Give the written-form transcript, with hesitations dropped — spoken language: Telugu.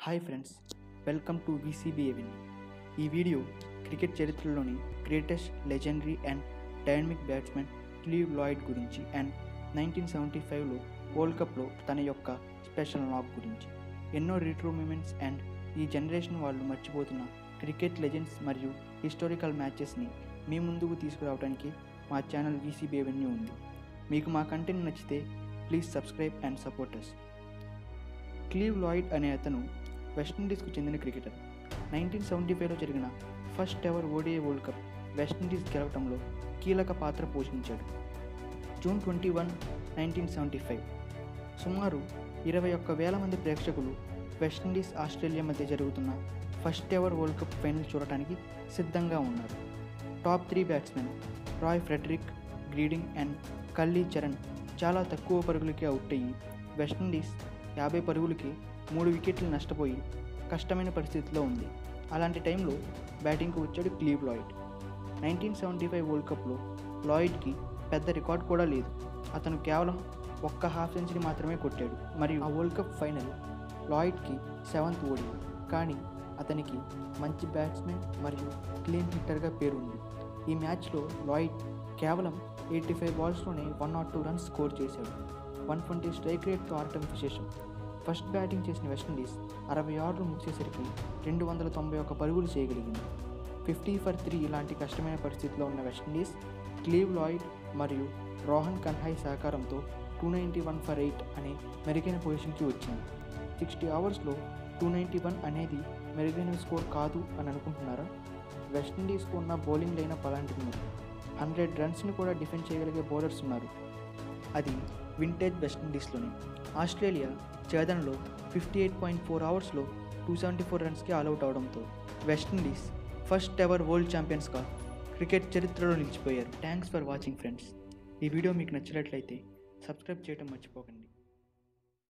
Hi friends, welcome to VCB Avenue. ఈ వీడియో క్రికెట్ చరిత్రలోని greatest legendary and dynamic batsmen Clive Lloyd గురించి అండ్ 1975లో వరల్డ్ కప్లో తన యొక్క స్పెషల్ నాక్ గురించి. ఎన్నో రిట్రో మూమెంట్స్ అండ్ ఈ జనరేషన్ వాళ్ళు మర్చిపోతున్న క్రికెట్ లెజెండ్స్ మరియు హిస్టారికల్ మ్యాచెస్ని మీ ముందుకు తీసుకురావడానికి మా ఛానల్ VCB Avenue ఉంది. మీకు మా కంటెంట్ నచ్చితే please subscribe and support us. Clive Lloyd అనే అతను వెస్టిండీస్కు చెందిన క్రికెటర్. 1975లో జరిగిన first ever ODI world cup West Indies గెలవడంలో కీలక పాత్ర పోషించాడు. జూన్ 21, 1975 సుమారు 21,000 మంది ప్రేక్షకులు వెస్టిండీస్ ఆస్ట్రేలియా మధ్య జరుగుతున్న first ever world cup final చూడటానికి సిద్ధంగా ఉన్నారు. టాప్ 3 బ్యాట్స్మెన్ రాయ్ ఫ్రెడరిక్, గ్రీడింగ్ అండ్ కల్లీ చరణ్ చాలా తక్కువ పరుగులకి అవుట్ అయ్యి వెస్టిండీస్ 50 పరుగులకి 3 వికెట్లు నష్టపోయి కష్టమైన పరిస్థితిలో ఉంది. అలాంటి టైంలో బ్యాటింగ్కు వచ్చాడు క్లీవ్ లాయిడ్. 1975 వరల్డ్ కప్లో లాయిడ్కి పెద్ద రికార్డ్ కూడా లేదు. అతను కేవలం ఒక్క హాఫ్ సెంచరీ మాత్రమే కొట్టాడు మరియు ఆ వరల్డ్ కప్ ఫైనల్ లాయిడ్కి 7th ODI. కానీ అతనికి మంచి బ్యాట్స్మెన్ మరియు క్లీన్ హిట్టర్గా పేరుంది. ఈ మ్యాచ్లో లాయిడ్ కేవలం 85 బాల్స్లోనే 102 రన్స్ స్కోర్ చేశాడు. 120 స్ట్రైక్ రేట్తో ఆడటం విశేషం. ఫస్ట్ బ్యాటింగ్ చేసిన వెస్టిండీస్ 60 ఓవర్లు ముగిసేసరికి 291 పరుగులు చేయగలిగింది. 50 for 3 ఇలాంటి కష్టమైన పరిస్థితిలో ఉన్న వెస్టిండీస్ క్లీవ్ లాయిడ్ మరియు రోహన్ కన్హాయ్ సహకారంతో 291 for 8 అనే మెరుగైన పొజిషన్కి వచ్చింది. 60 ఓవర్స్లో 291 అనేది మెరుగైన స్కోర్ కాదు అని అనుకుంటున్నారా? వెస్టిండీస్కు ఉన్న బౌలింగ్ లైనప్ అలాంటిది. 100 రన్స్ని కూడా డిఫెండ్ చేయగలిగే బౌలర్స్ ఉన్నారు. అది వింటేజ్ వెస్టిండీస్లోనే. ఆస్ట్రేలియా ఛేదనలో 58.4 అవర్స్లో 274 రన్స్కి ఆల్అవుట్ అవడంతో వెస్టిండీస్ ఫస్ట్ ఎవర్ వరల్డ్ ఛాంపియన్స్గా క్రికెట్ చరిత్రలో నిలిచిపోయారు. Thanks for watching friends. ఈ వీడియో మీకు నచ్చినట్లయితే సబ్స్క్రైబ్ చేయడం మర్చిపోకండి.